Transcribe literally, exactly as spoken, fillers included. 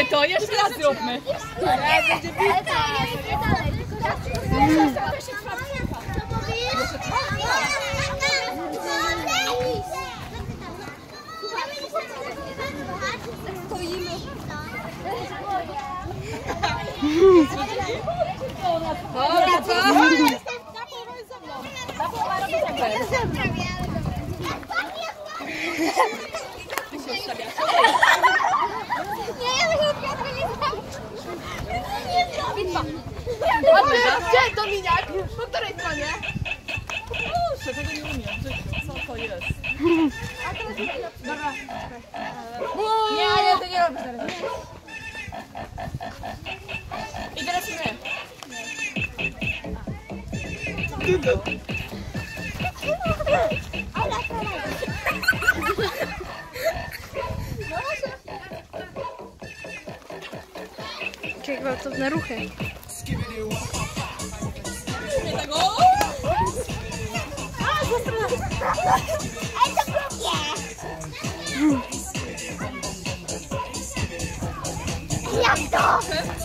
to, jeszcze raz zróbmy. Ale będzie bita. Dobra, co? Ty się ustawiasz. Nie, ja tego Piotra nie zrobię. Nie zrobię. A ty? Gdzie Dominiak? Po której stronie? Proszę, tego nie umiem. Co to jest? Dobra. Nie, nie, to nie robię teraz. I teraz my. Jakie gwałtowne ruchy. Nie tego. Ej, to krótkie! Jak to?